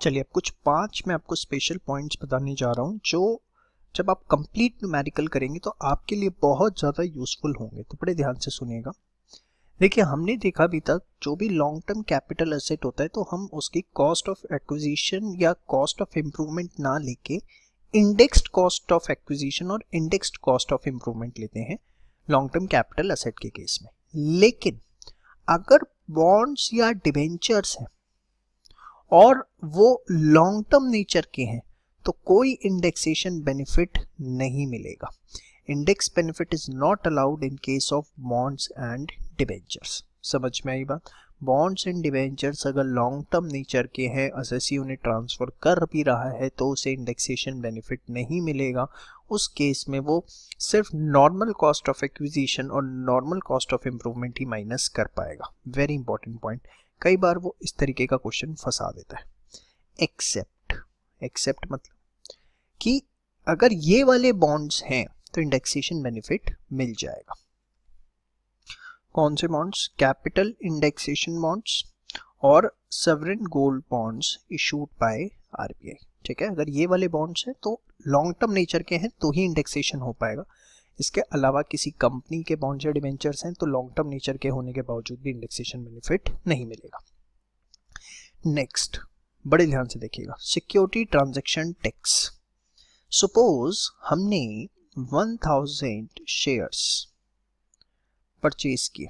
चलिए अब कुछ 5 मैं आपको स्पेशल पॉइंट्स बताने जा रहा हूँ जो जब आप कंप्लीट न्यूमेरिकल करेंगे तो आपके लिए बहुत ज़्यादा यूजफुल होंगे। तो बड़े ध्यान से सुनिएगा। देखिए हमने देखा अभी तक जो भी लॉन्ग टर्म कैपिटल एसेट होता है तो हम उसकी कॉस्ट ऑफ एक्विजिशन या कॉस्ट ऑफ इम्प्रूवमेंट ना लेके इंडेक्स्ड कॉस्ट ऑफ एक्विजिशन और इंडेक्स्ड कॉस्ट ऑफ इम्प्रूवमेंट लेते हैं लॉन्ग टर्म कैपिटल एसेट के केस में। लेकिन अगर बॉन्ड्स या डिबेंचर्स हैं और वो लॉन्ग टर्म नेचर के हैं तो कोई इंडेक्सेशन बेनिफिट नहीं मिलेगा। Index benefit is not allowed in case of bonds and debentures. समझ में आई बात? बॉन्ड्स एंड डिबेंचर्स अगर लॉन्ग टर्म नेचर के हैं, एसएससी उन्हें ट्रांसफर कर भी रहा है तो उसे इंडेक्सेशन बेनिफिट नहीं मिलेगा। उस केस में वो सिर्फ नॉर्मल कॉस्ट ऑफ एक्विजिशन और नॉर्मल कॉस्ट ऑफ इम्प्रूवमेंट ही माइनस कर पाएगा। Very important point. कई बार वो इस तरीके का क्वेश्चन फंसा देता है। एक्सेप्ट मतलब कि अगर ये वाले बॉन्ड्स हैं तो इंडेक्सेशन बेनिफिट मिल जाएगा। कौन से बॉन्ड्स? कैपिटल इंडेक्सेशन बॉन्ड्स और sovereign gold bonds issued by RBI. ठीक है, अगर ये वाले बॉन्ड्स हैं तो लॉन्ग टर्म नेचर के हैं तो ही इंडेक्सेशन हो पाएगा। इसके अलावा किसी कंपनी के बॉन्ड्स या डिबेंचर्स हैं तो लॉन्ग टर्म नेचर के होने के बावजूद भी इंडेक्सेशन बेनिफिट नहीं मिलेगा। नेक्स्ट, बड़े ध्यान से देखिएगा, सिक्योरिटी ट्रांजैक्शन टैक्स। सपोज हमने 1000 शेयर्स परचेज किए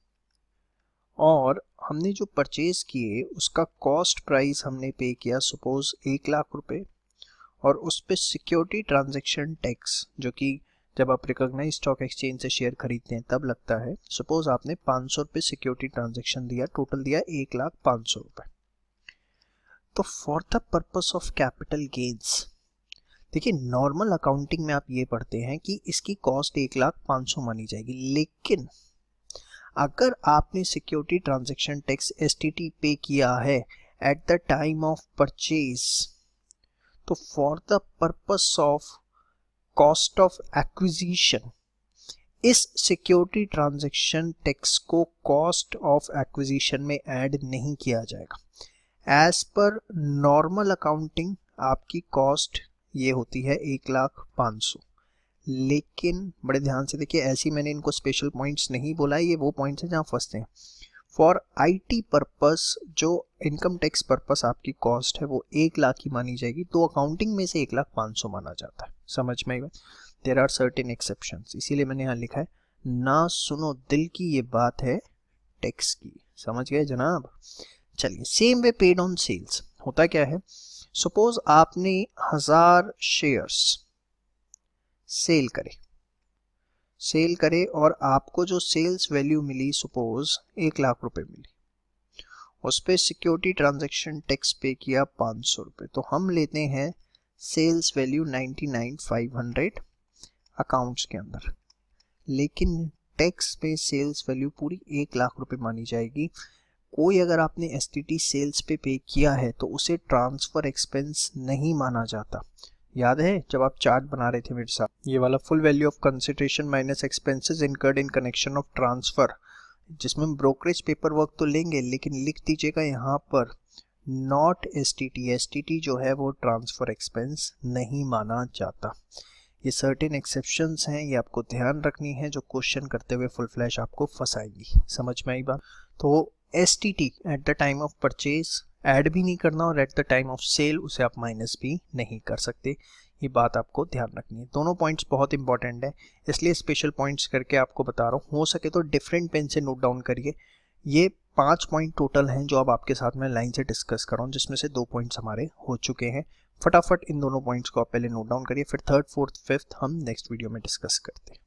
और हमने जो परचेज किए उसका कॉस्ट प्राइस हमने पे किया सपोज 1 लाख रुपए, और उस पे सिक्योरिटी ट्रांजैक्शन टैक्स जो कि जब आप रिकॉग्नाइज स्टॉक एक्सचेंज से शेयर खरीदते हैं तब लगता है। सपोज आपने 500 रुपये सिक्योरिटी ट्रांजैक्शन दिया, टोटल दिया 1,05,000 रुपये। तो for the purpose of capital gains, देखिए नॉर्मल अकाउंटिंग में आप ये पढ़ते हैं कि इसकी कॉस्ट 1,05,000 मानी जाएगी। लेकिन अगर आपने security transaction tax STT pay किया है at the time of purchase, तो for the purpose of cost of acquisition इस सिक्योरिटी ट्रांजैक्शन टैक्स को कॉस्ट ऑफ एक्विजिशन में ऐड नहीं किया जाएगा। एज पर नॉर्मल अकाउंटिंग आपकी कॉस्ट ये होती है 1,05,000। लेकिन बड़े ध्यान से देखिए, ऐसी मैंने इनको स्पेशल पॉइंट्स नहीं बोला है, ये वो पॉइंट्स हैं जहाँ फंसते हैं। फॉर IT पर्पस जो इनकम टैक्स पर्पस आपकी कॉस्ट है वो 1 लाख ही मानी जाएगी, तो अकाउंटिंग में से 1,05,000 माना जाता है। समझ में आई बात? देयर आर सर्टेन एक्सेप्शंस, इसीलिए मैंने यहाँ लिखा है ना सुनो दिल की, ये बात है टैक्स की। समझ गए जनाब? चलिए, same way paid on sales. होता क्या है, सपोज आपने 1000 शेयर्स सेल करे और आपको जो सेल्स वैल्यू मिली सपोज 1 लाख रुपए मिली, उस पे सिक्योरिटी ट्रांजैक्शन टैक्स पे किया 500 रुपये, तो हम लेते हैं सेल्स वैल्यू 99,500 अकाउंट्स के अंदर। लेकिन टैक्स पे सेल्स वैल्यू पूरी 1 लाख रुपए मानी जाएगी। कोई अगर आपने STT सेल्स पे किया है तो उसे ट्रांसफर एक्सपेंस नहीं माना जाता। याद है जब आप चार्ट बना रहे थे मेरे साथ, ये वाला full value of consideration minus expenses incurred in connection of transfer, जिसमें ब्रोकरेज पेपर वर्क तो लेंगे लेकिन लिख दीजिएगा यहाँ पर नॉट STT जो है वो ट्रांसफर एक्सपेंस नहीं माना जाता। ये सर्टेन एक्सेप्शंस हैं, ये आपको ध्यान रखनी है जो क्वेश्चन करते हुए फुल फ्लैश आपको फंसाएंगी। समझ में आई बात? तो STT at the time of purchase add भी नहीं करना और at the time of sale उसे आप माइनस भी नहीं कर सकते। ये बात आपको ध्यान रखनी है। दोनों पॉइंट्स बहुत इंपॉर्टेंट है, इसलिए स्पेशल पॉइंट्स करके आपको बता रहा हूँ। हो सके तो डिफरेंट पेन से नोट डाउन करिए। ये 5 पॉइंट टोटल हैं जो अब आपके साथ में लाइन से डिस्कस कर रहा हूँ, जिसमें से 2 पॉइंट्स हमारे हो चुके हैं। फटाफट इन दोनों पॉइंट्स को आप पहले नोट डाउन करिए, फिर 3rd, 4th, 5th हम नेक्स्ट वीडियो में डिस्कस करते हैं।